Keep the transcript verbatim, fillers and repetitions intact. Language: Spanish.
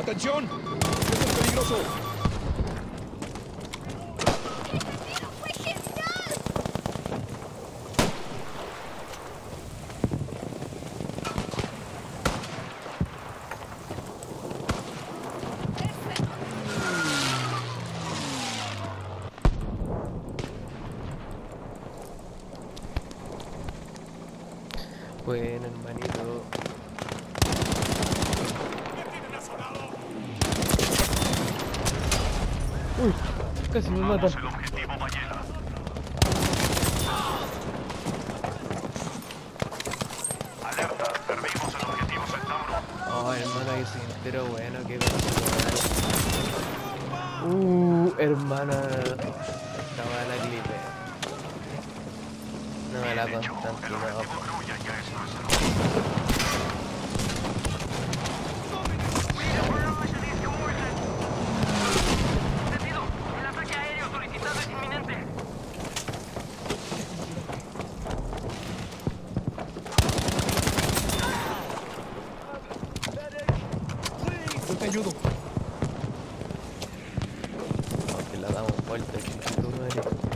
¡Atención! ¡Esto es peligroso! Bueno, hermanito. Uy, casi me matan. El objetivo ballena. Alerta, perdimos el objetivo Centauro. Oh, hermano, que soy entero bueno, qué cosa. Uh, hermana. Esta mala clipe. No me la constante, no. Grulla ya es nuestro. El ataque aéreo solicitado es inminente. Yo te ayudo. No, que la damos vuelta, chiquito, madre.